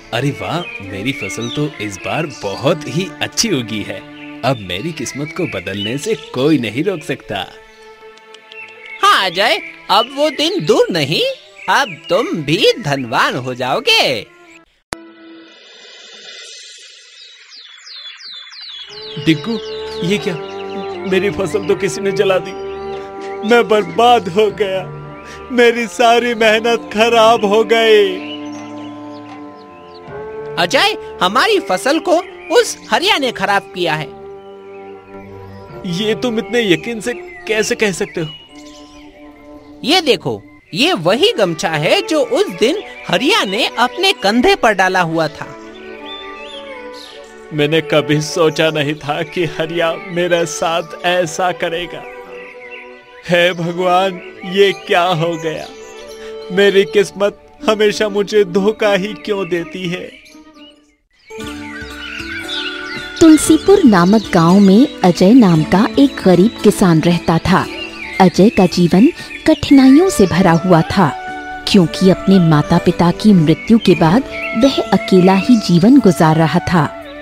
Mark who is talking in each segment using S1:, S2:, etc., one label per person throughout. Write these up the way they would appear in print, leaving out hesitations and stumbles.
S1: अरे वाह, मेरी फसल तो इस बार बहुत ही अच्छी उगी है। अब मेरी किस्मत को बदलने से कोई नहीं रोक सकता।
S2: हाँ अजय, अब वो दिन दूर नहीं, अब तुम भी धनवान हो जाओगे।
S1: डिग्गू, ये क्या? मेरी फसल तो किसी ने जला दी। मैं बर्बाद हो गया। मेरी सारी मेहनत खराब हो गई।
S2: अजय, हमारी फसल को उस हरिया ने खराब किया है।
S1: ये तुम इतने यकीन से कैसे कह सकते हो?
S2: ये देखो, ये वही गमछा है जो उस दिन हरिया ने अपने कंधे पर डाला हुआ था।
S1: मैंने कभी सोचा नहीं था कि हरिया मेरे साथ ऐसा करेगा। हे भगवान, ये क्या हो गया? मेरी किस्मत हमेशा मुझे धोखा ही क्यों देती है?
S3: तुलसीपुर नामक गांव में अजय नाम का एक गरीब किसान रहता था। अजय का जीवन कठिनाइयों से भरा हुआ था, क्योंकि अपने माता पिता की मृत्यु के बाद वह अकेला ही जीवन गुजार रहा था।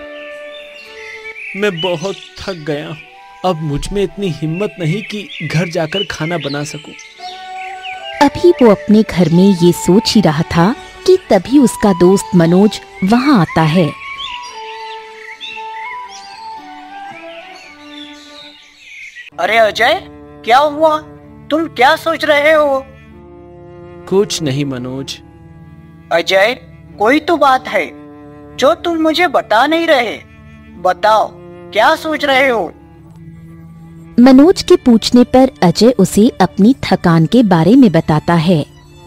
S1: मैं बहुत थक गया। अब मुझ में इतनी हिम्मत नहीं कि घर जाकर खाना बना सकूं।
S3: अभी वो अपने घर में ये सोच ही रहा था कि तभी उसका दोस्त मनोज वहां आता है।
S4: अरे अजय, क्या हुआ? तुम क्या सोच रहे हो?
S1: कुछ नहीं मनोज।
S4: अजय, कोई तो बात है जो तुम मुझे बता नहीं रहे। बताओ, क्या सोच रहे हो?
S3: मनोज के पूछने पर अजय उसे अपनी थकान के बारे में बताता है।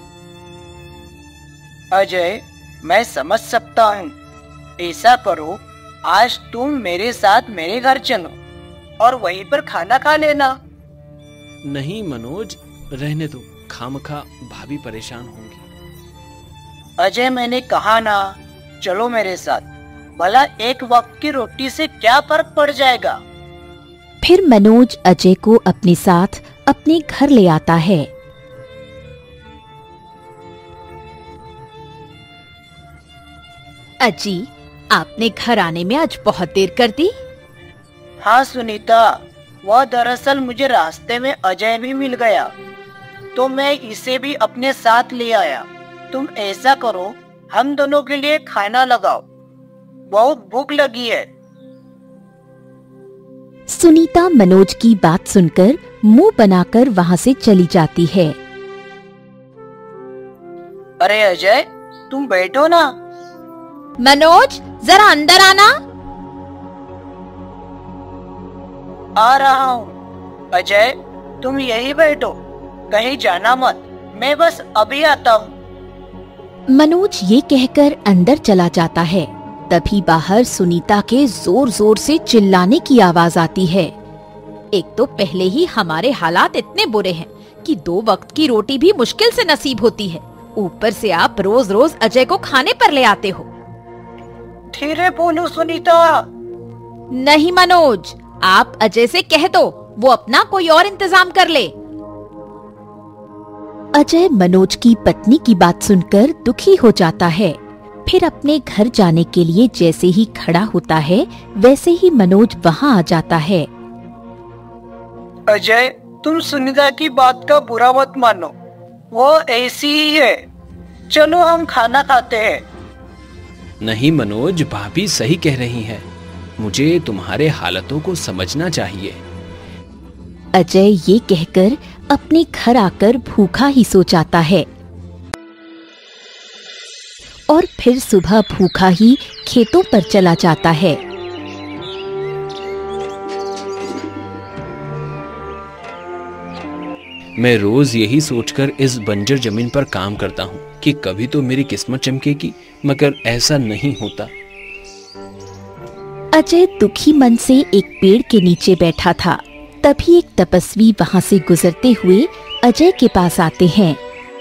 S4: अजय, मैं समझ सकता हूँ। ऐसा करो, आज तुम मेरे साथ मेरे घर चलो और वहीं पर खाना खा लेना।
S1: नहीं मनोज, रहने दो। खामखा भाभी परेशान होंगी।
S4: अजय, मैंने कहा ना, चलो मेरे साथ। भला एक वक्त की रोटी से क्या फर्क पड़ जाएगा?
S3: फिर मनोज अजय को अपने साथ अपने घर ले आता है।
S5: अजी, आपने घर आने में आज बहुत देर कर दी।
S4: हाँ सुनीता, वह दरअसल मुझे रास्ते में अजय भी मिल गया, तो मैं इसे भी अपने साथ ले आया। तुम ऐसा करो, हम दोनों के लिए खाना लगाओ, बहुत भूख लगी है।
S3: सुनीता मनोज की बात सुनकर मुंह बनाकर वहां से चली जाती है।
S4: अरे अजय, तुम बैठो ना।
S5: मनोज, जरा अंदर आना।
S4: आ रहा हूँ। अजय, तुम यही बैठो, कहीं जाना मत। मैं बस अभी आता हूँ।
S3: मनोज ये कहकर अंदर चला जाता है। तभी बाहर सुनीता के जोर जोर से चिल्लाने की आवाज आती है।
S5: एक तो पहले ही हमारे हालात इतने बुरे हैं कि 2 वक्त की रोटी भी मुश्किल से नसीब होती है। ऊपर से आप रोज रोज अजय को खाने पर ले आते हो।
S4: धीरे बोलो सुनीता।
S5: नहीं मनोज, आप अजय से कह दो, वो अपना कोई और इंतजाम कर ले।
S3: अजय मनोज की पत्नी की बात सुनकर दुखी हो जाता है। फिर अपने घर जाने के लिए जैसे ही खड़ा होता है, वैसे ही मनोज वहां आ जाता है।
S4: अजय, तुम सुनीता की बात का बुरा मत मानो, वो ऐसी ही है। चलो हम खाना खाते हैं।
S1: नहीं मनोज, भाभी सही कह रही है। मुझे तुम्हारे हालातों को समझना चाहिए।
S3: अजय ये कहकर अपने घर आकर भूखा ही सो जाता है और फिर सुबह भूखा ही खेतों पर चला जाता है।
S1: मैं रोज यही सोचकर इस बंजर जमीन पर काम करता हूँ कि कभी तो मेरी किस्मत चमकेगी, मगर ऐसा नहीं होता।
S3: अजय दुखी मन से एक पेड़ के नीचे बैठा था। तभी एक तपस्वी वहां से गुजरते हुए अजय के पास आते हैं।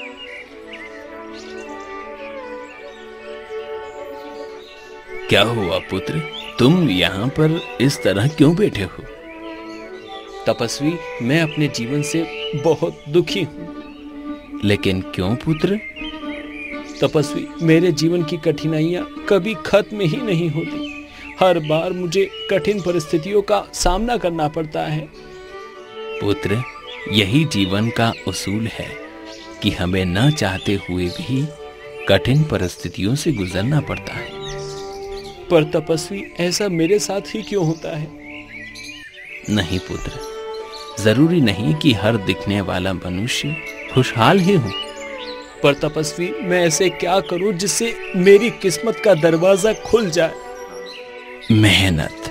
S1: क्या हुआ पुत्र, तुम यहाँ पर इस तरह क्यों बैठे हो? तपस्वी, मैं अपने जीवन से बहुत दुखी हूँ। लेकिन क्यों पुत्र? तपस्वी, मेरे जीवन की कठिनाइयां कभी खत्म ही नहीं होती। हर बार मुझे कठिन परिस्थितियों का सामना करना पड़ता है।
S2: पुत्र, यही जीवन का उसूल है कि हमें न चाहते हुए भी कठिन परिस्थितियों से गुजरना पड़ता है।
S1: पर तपस्वी, ऐसा मेरे साथ ही क्यों होता है?
S2: नहीं पुत्र, जरूरी नहीं कि हर दिखने वाला मनुष्य खुशहाल ही हो।
S1: पर तपस्वी, मैं ऐसे क्या करूं जिससे मेरी किस्मत का दरवाजा खुल जाए?
S2: मेहनत।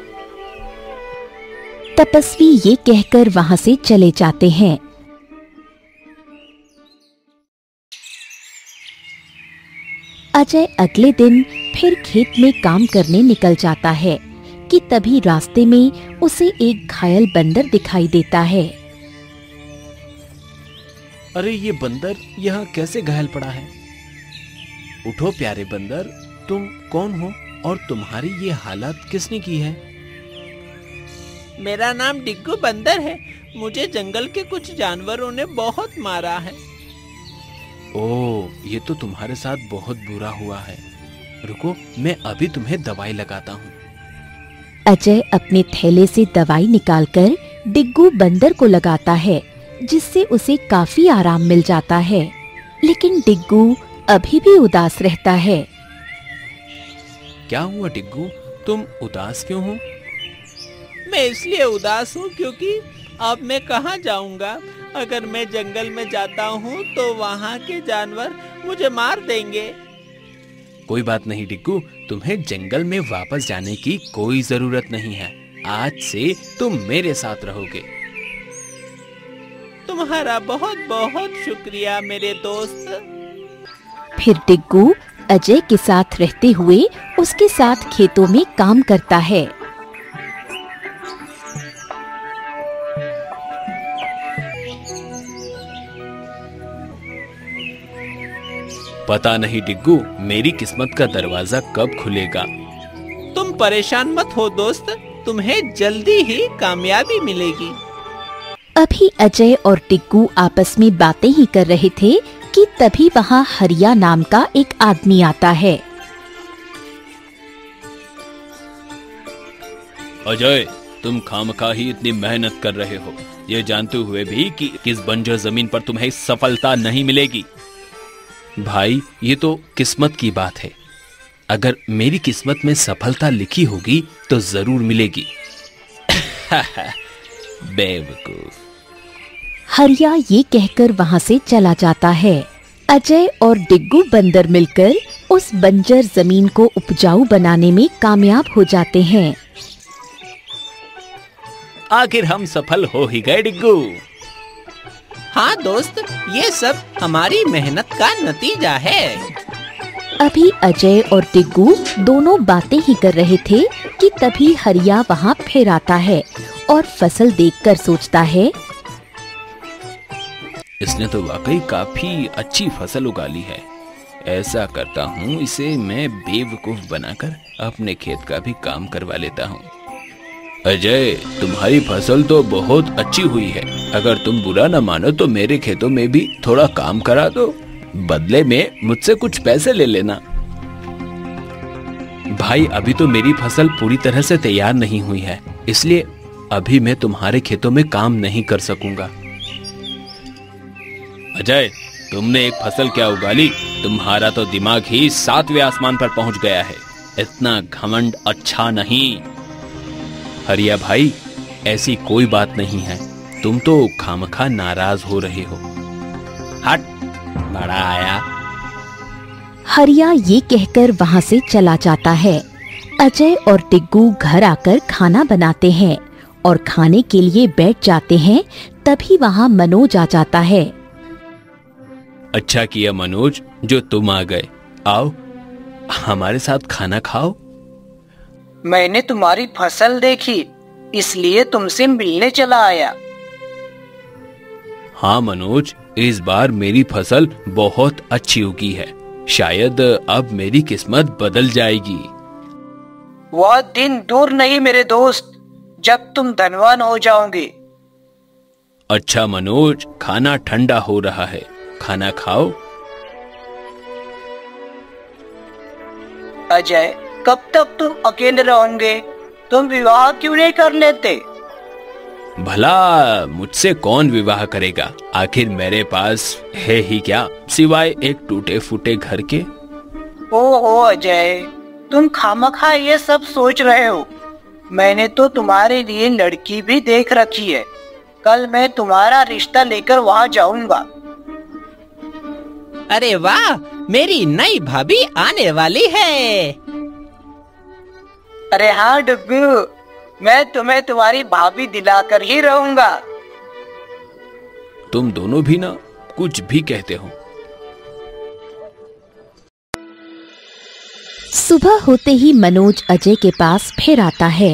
S3: तपस्वी ये कहकर वहां से चले जाते हैं। अजय अगले दिन फिर खेत में काम करने निकल जाता है कि तभी रास्ते में उसे एक घायल बंदर दिखाई देता है।
S1: अरे ये बंदर यहाँ कैसे घायल पड़ा है? उठो प्यारे बंदर, तुम कौन हो और तुम्हारी ये हालत किसने की है?
S2: मेरा नाम डिग्गू बंदर है। मुझे जंगल के कुछ जानवरों ने बहुत मारा है।
S1: ओह, ये तो तुम्हारे साथ बहुत बुरा हुआ है। रुको, मैं अभी तुम्हें दवाई लगाता हूँ।
S3: अजय अपने थैले से दवाई निकालकर डिग्गू बंदर को लगाता है, जिससे उसे काफी आराम मिल जाता है। लेकिन डिग्गू अभी भी उदास रहता है।
S1: क्या हुआ डिग्गू, तुम उदास क्यों हो?
S2: मैं इसलिए उदास हूँ क्योंकि अब मैं कहाँ जाऊंगा। अगर मैं जंगल में जाता हूँ तो वहाँ के जानवर मुझे मार देंगे।
S1: कोई बात नहीं डिग्गू, तुम्हें जंगल में वापस जाने की कोई जरूरत नहीं है। आज से तुम मेरे साथ रहोगे।
S2: तुम्हारा बहुत बहुत शुक्रिया मेरे दोस्त।
S3: फिर डिग्गू अजय के साथ रहते हुए उसके साथ खेतों में काम करता है।
S1: पता नहीं डिग्गू, मेरी किस्मत का दरवाजा कब खुलेगा।
S2: तुम परेशान मत हो दोस्त, तुम्हें जल्दी ही कामयाबी मिलेगी।
S3: अभी अजय और डिग्गू आपस में बातें ही कर रहे थे कि तभी वहाँ हरिया नाम का एक आदमी आता है।
S1: अजय, तुम खामखा ही इतनी मेहनत कर रहे हो, ये जानते हुए भी कि किस बंजर जमीन पर तुम्हें सफलता नहीं मिलेगी। भाई, ये तो किस्मत की बात है। अगर मेरी किस्मत में सफलता लिखी होगी तो जरूर मिलेगी। बेवकूफ।
S3: हरिया ये कहकर वहाँ से चला जाता है। अजय और डिग्गू बंदर मिलकर उस बंजर जमीन को उपजाऊ बनाने में कामयाब हो जाते हैं।
S1: आखिर हम सफल हो ही गए डिग्गू।
S2: हाँ दोस्त, ये सब हमारी मेहनत का नतीजा है।
S3: अभी अजय और डिग्गू दोनों बातें ही कर रहे थे कि तभी हरिया वहाँ फिर आता है और फसल देखकर सोचता है,
S1: इसने तो वाकई काफी अच्छी फसल उगा ली है। ऐसा करता हूँ, इसे मैं बेवकूफ बनाकर अपने खेत का भी काम करवा लेता हूँ। अजय, तुम्हारी फसल तो बहुत अच्छी हुई है। अगर तुम बुरा न मानो तो मेरे खेतों में भी थोड़ा काम करा दो। बदले में मुझसे कुछ पैसे ले लेना। भाई, अभी तो मेरी फसल पूरी तरह से तैयार नहीं हुई है, इसलिए अभी मैं तुम्हारे खेतों में काम नहीं कर सकूंगा। अजय, तुमने एक फसल क्या उगा ली? तुम्हारा तो दिमाग ही 7वें आसमान पर पहुंच गया है। इतना घमंड अच्छा नहीं। हरिया भाई, ऐसी कोई बात नहीं है। तुम तो खामखा नाराज हो रहे हो। हट, बड़ा आया।
S3: हरिया ये कहकर वहाँ से चला जाता है। अजय और डिग्गू घर आकर खाना बनाते हैं और खाने के लिए बैठ जाते हैं। तभी वहाँ मनोज आ जाता है।
S1: अच्छा किया मनोज जो तुम आ गए। आओ, हमारे साथ खाना खाओ।
S4: मैंने तुम्हारी फसल देखी, इसलिए तुमसे मिलने चला आया।
S1: हाँ मनोज, इस बार मेरी फसल बहुत अच्छी उगी है। शायद अब मेरी किस्मत बदल जाएगी।
S4: वह दिन दूर नहीं मेरे दोस्त, जब तुम धनवान हो जाओगे।
S1: अच्छा मनोज, खाना ठंडा हो रहा है, खाना खाओ।
S4: अजय, कब तक तुम अकेले रहोगे? तुम विवाह क्यों नहीं कर लेते?
S1: भला मुझसे कौन विवाह करेगा? आखिर मेरे पास है ही क्या सिवाय एक टूटे फूटे घर के।
S4: ओहो अजय, तुम खामखा ये सब सोच रहे हो। मैंने तो तुम्हारे लिए लड़की भी देख रखी है। कल मैं तुम्हारा रिश्ता लेकर वहाँ जाऊंगा।
S2: अरे वाह, मेरी नई भाभी आने वाली है।
S4: अरे हाँ डुग्गू, मैं तुम्हें तुम्हारी भाभी दिलाकर ही रहूंगा।
S1: तुम दोनों भी ना कुछ भी कहते हो।
S3: सुबह होते ही मनोज अजय के पास फिर आता है।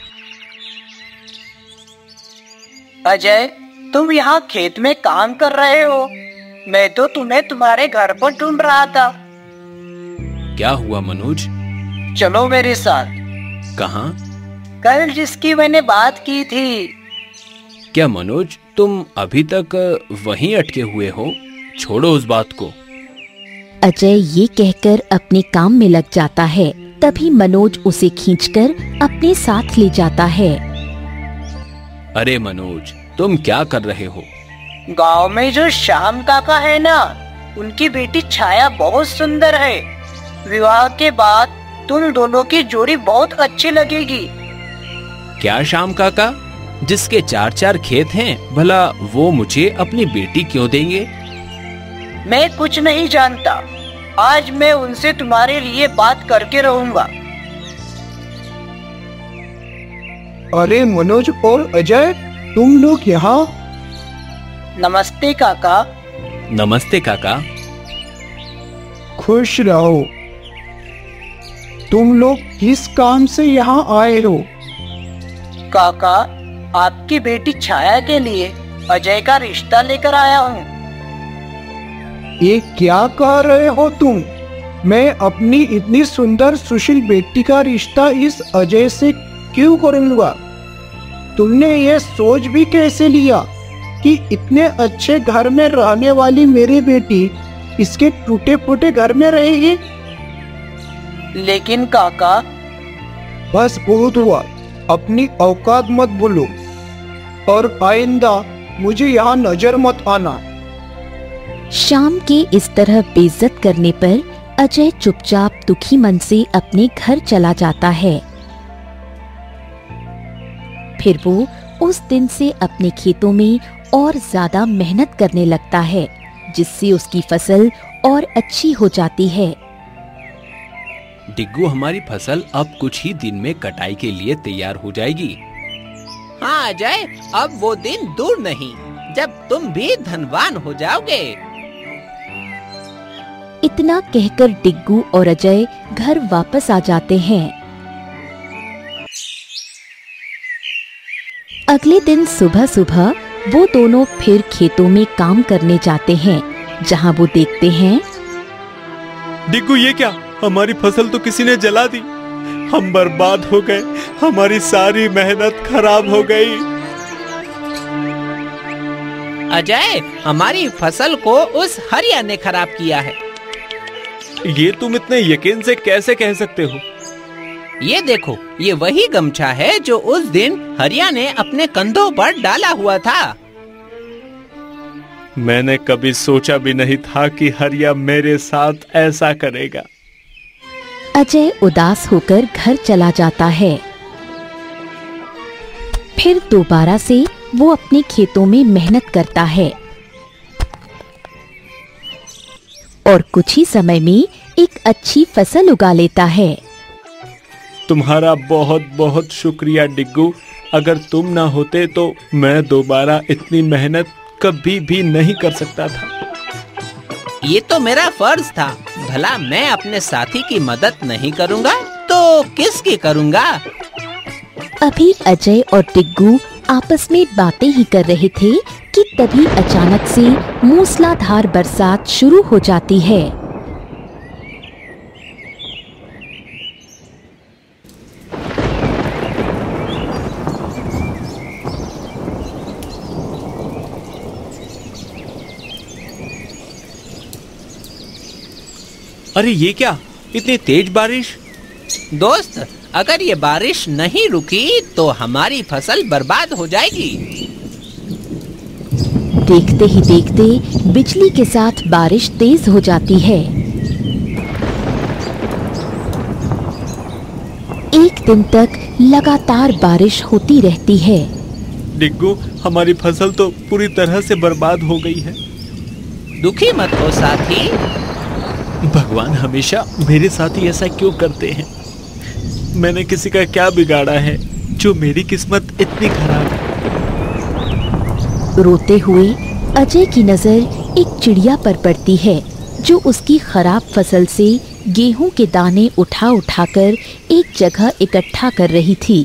S4: अजय, तुम यहाँ खेत में काम कर रहे हो? मैं तो तुम्हें तुम्हारे घर पर ढूंढ रहा था।
S1: क्या हुआ मनोज?
S4: चलो मेरे साथ।
S1: कहाँ?
S4: कल जिसकी मैंने बात की थी।
S1: क्या मनोज, तुम अभी तक वहीं अटके हुए हो? छोड़ो उस बात को।
S3: अजय ये कहकर अपने काम में लग जाता है। तभी मनोज उसे खींचकर अपने साथ ले जाता है।
S1: अरे मनोज, तुम क्या कर रहे हो?
S4: गांव में जो श्याम काका है ना, उनकी बेटी छाया बहुत सुंदर है। विवाह के बाद तुम दोनों की जोड़ी बहुत अच्छी लगेगी।
S1: क्या श्याम काका, जिसके 4-4 खेत हैं, भला वो मुझे अपनी बेटी क्यों देंगे?
S4: मैं कुछ नहीं जानता। आज मैं उनसे तुम्हारे लिए बात करके रहूंगा।
S6: अरे मनोज और अजय, तुम लोग यहाँ?
S4: नमस्ते काका।
S1: नमस्ते काका।
S6: खुश रहो। तुम लोग किस काम से यहाँ आए हो?
S4: काका, आपकी बेटी छाया के लिए अजय का रिश्ता लेकर आया हूँ।
S6: ये क्या कह रहे हो तुम? मैं अपनी इतनी सुंदर सुशील बेटी का रिश्ता इस अजय से क्यों करूँगा? तुमने ये सोच भी कैसे लिया कि इतने अच्छे घर में रहने वाली मेरी बेटी इसके टूटे फूटे घर में रहेगी?
S4: लेकिन काका।
S6: बस बहुत हुआ, अपनी औकात मत भूलो और आइंदा मुझे यहाँ नजर मत आना।
S3: शाम के इस तरह बेइज्जत करने पर अजय चुपचाप दुखी मन से अपने घर चला जाता है। फिर वो उस दिन से अपने खेतों में और ज्यादा मेहनत करने लगता है, जिससे उसकी फसल और अच्छी हो जाती है।
S1: डिग्गू, हमारी फसल अब कुछ ही दिन में कटाई के लिए तैयार हो जाएगी।
S2: हाँ अजय, अब वो दिन दूर नहीं जब तुम भी धनवान हो जाओगे।
S3: इतना कहकर डिग्गू और अजय घर वापस आ जाते हैं। अगले दिन सुबह सुबह वो दोनों फिर खेतों में काम करने जाते हैं, जहां वो देखते हैं।
S1: डिग्गू, ये क्या? हमारी फसल तो किसी ने जला दी। हम बर्बाद हो गए। हमारी सारी मेहनत खराब हो गई।
S2: अजय, हमारी फसल को उस हरिया ने खराब किया है।
S1: ये तुम इतने यकीन से कैसे कह सकते हो?
S2: ये देखो, ये वही गमछा है जो उस दिन हरिया ने अपने कंधों पर डाला हुआ था।
S1: मैंने कभी सोचा भी नहीं था कि हरिया मेरे साथ ऐसा करेगा।
S3: अजय उदास होकर घर चला जाता है। फिर दोबारा से वो अपने खेतों में मेहनत करता है और कुछ ही समय में एक अच्छी फसल उगा लेता है।
S1: तुम्हारा बहुत बहुत शुक्रिया डिग्गू। अगर तुम ना होते तो मैं दोबारा इतनी मेहनत कभी भी नहीं कर सकता था।
S2: ये तो मेरा फर्ज था। भला मैं अपने साथी की मदद नहीं करूँगा तो किसकी करूँगा?
S3: अभी अजय और डिग्गू आपस में बातें ही कर रहे थे कि तभी अचानक से मूसलाधार बरसात शुरू हो जाती है।
S1: अरे ये क्या? इतनी तेज बारिश?
S2: दोस्त, अगर ये बारिश नहीं रुकी तो हमारी फसल बर्बाद हो जाएगी।
S3: देखते ही देखते बिजली के साथ बारिश तेज हो जाती है। एक दिन तक लगातार बारिश होती रहती है।
S1: डिग्गू, हमारी फसल तो पूरी तरह से बर्बाद हो गई है।
S2: दुखी मत हो साथी।
S1: भगवान हमेशा मेरे साथ ही ऐसा क्यों करते हैं? मैंने किसी का क्या बिगाड़ा है जो मेरी किस्मत इतनी खराब है?
S3: रोते हुए अजय की नजर एक चिड़िया पर पड़ती है जो उसकी खराब फसल से गेहूं के दाने उठा उठाकर एक जगह इकट्ठा कर रही थी।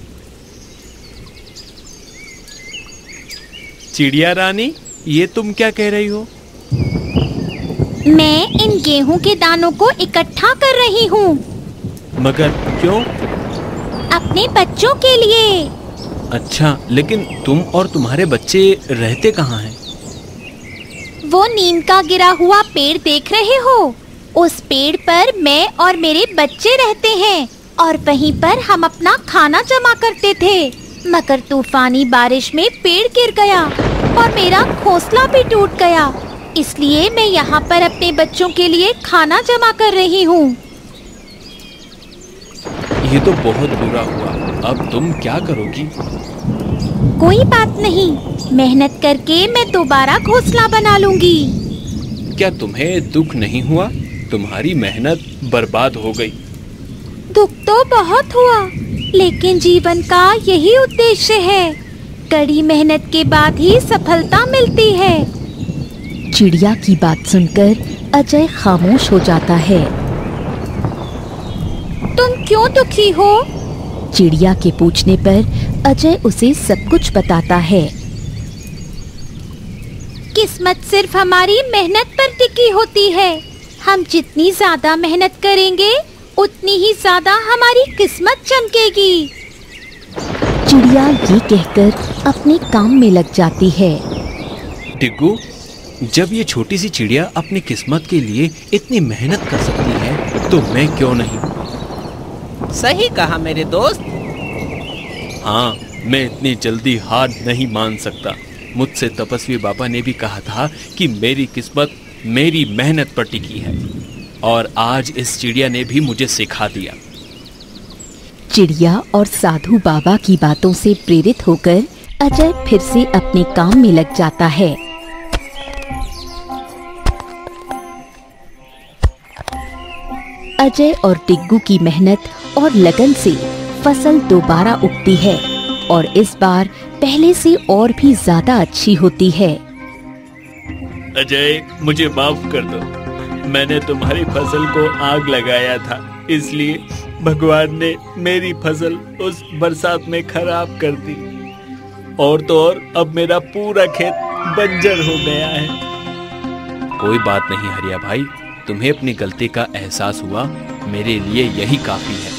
S1: चिड़िया रानी, ये तुम क्या कह रही हो?
S5: मैं इन गेहूं के दानों को इकट्ठा कर रही हूँ।
S1: मगर क्यों?
S5: अपने बच्चों के लिए।
S1: अच्छा, लेकिन तुम और तुम्हारे बच्चे रहते कहाँ हैं?
S5: वो नीम का गिरा हुआ पेड़ देख रहे हो? उस पेड़ पर मैं और मेरे बच्चे रहते हैं और वहीं पर हम अपना खाना जमा करते थे। मगर तूफानी बारिश में पेड़ गिर गया और मेरा घोंसला भी टूट गया, इसलिए मैं यहाँ पर अपने बच्चों के लिए खाना जमा कर रही हूँ।
S1: ये तो बहुत बुरा हुआ। अब तुम क्या करोगी?
S5: कोई बात नहीं, मेहनत करके मैं दोबारा घोंसला बना लूंगी।
S1: क्या तुम्हें दुख नहीं हुआ? तुम्हारी मेहनत बर्बाद हो गई।
S5: दुख तो बहुत हुआ, लेकिन जीवन का यही उद्देश्य है। कड़ी मेहनत के बाद ही सफलता मिलती है।
S3: चिड़िया की बात सुनकर अजय खामोश हो जाता है।
S5: तुम क्यों दुखी हो?
S3: चिड़िया के पूछने पर अजय उसे सब कुछ बताता है।
S5: किस्मत सिर्फ हमारी मेहनत पर टिकी होती है। हम जितनी ज्यादा मेहनत करेंगे उतनी ही ज्यादा हमारी किस्मत चमकेगी।
S3: चिड़िया ये कहकर अपने काम में लग जाती है।
S1: डिग्गू, जब ये छोटी सी चिड़िया अपनी किस्मत के लिए इतनी मेहनत कर सकती है तो मैं क्यों नहीं?
S2: सही कहा मेरे दोस्त।
S1: हाँ, मैं इतनी जल्दी हार नहीं मान सकता। मुझसे तपस्वी बाबा ने भी कहा था कि मेरी किस्मत मेरी मेहनत पर टिकी है, और आज इस चिड़िया ने भी मुझे सिखा दिया।
S3: चिड़िया और साधु बाबा की बातों से प्रेरित होकर अजय फिर से अपने काम में लग जाता है। अजय और टिग्गू की मेहनत और लगन से फसल दोबारा उगती है और इस बार पहले से और भी ज्यादा अच्छी होती है।
S1: अजय, मुझे माफ कर दो। मैंने तुम्हारी फसल को आग लगाया था, इसलिए भगवान ने मेरी फसल उस बरसात में खराब कर दी। और तो और अब मेरा पूरा खेत बंजर हो गया है। कोई बात नहीं हरिया भाई, तुम्हें अपनी गलती का एहसास हुआ, मेरे लिए यही काफी है।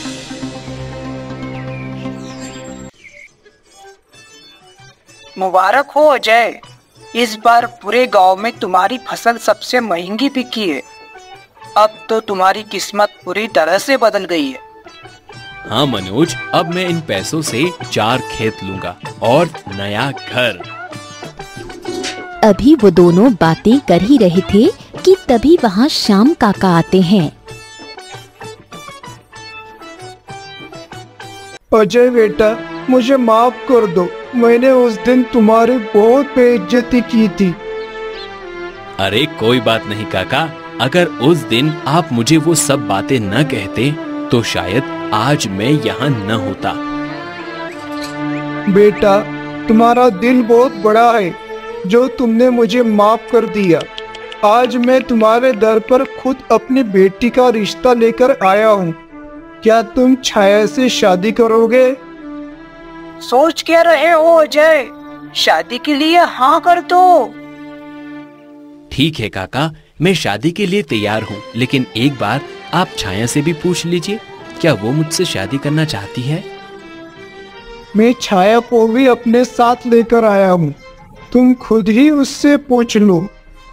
S4: मुबारक हो अजय, इस बार पूरे गांव में तुम्हारी फसल सबसे महंगी बिकी है। अब तो तुम्हारी किस्मत पूरी तरह से बदल गई है।
S1: हाँ मनोज, अब मैं इन पैसों से 4 खेत लूंगा और नया घर।
S3: अभी वो दोनों बातें कर ही रहे थे कि तभी वहाँ श्याम काका आते हैं।
S6: अजय बेटा, मुझे माफ कर दो। मैंने उस दिन तुम्हारी बहुत बेइज्जती की थी।
S1: अरे कोई बात नहीं काका, अगर उस दिन आप मुझे वो सब बातें न कहते तो शायद आज मैं यहाँ न होता।
S6: बेटा, तुम्हारा दिल बहुत बड़ा है जो तुमने मुझे माफ कर दिया। आज मैं तुम्हारे दर पर खुद अपनी बेटी का रिश्ता लेकर आया हूँ। क्या तुम छाया से शादी करोगे?
S4: सोच क्या रहे हो अजय? शादी के लिए हाँ कर दो।
S1: ठीक है काका, मैं शादी के लिए तैयार हूँ, लेकिन एक बार आप छाया से भी पूछ लीजिए, क्या वो मुझसे शादी करना चाहती है?
S6: मैं छाया को भी अपने साथ लेकर आया हूँ, तुम खुद ही उससे पूछ लो।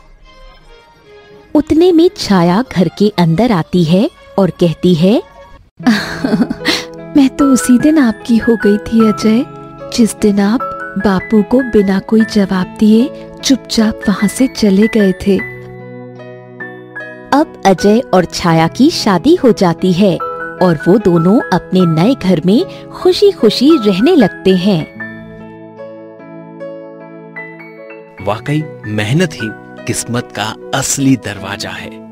S3: उतने में छाया घर के अंदर आती है और कहती है, मैं तो उसी दिन आपकी हो गई थी अजय, जिस दिन आप बापू को बिना कोई जवाब दिए चुपचाप वहां से चले गए थे।
S5: अब अजय और छाया की शादी हो जाती है और वो दोनों अपने नए घर में खुशी खुशी रहने लगते हैं।
S1: वाकई मेहनत ही किस्मत का असली दरवाजा है।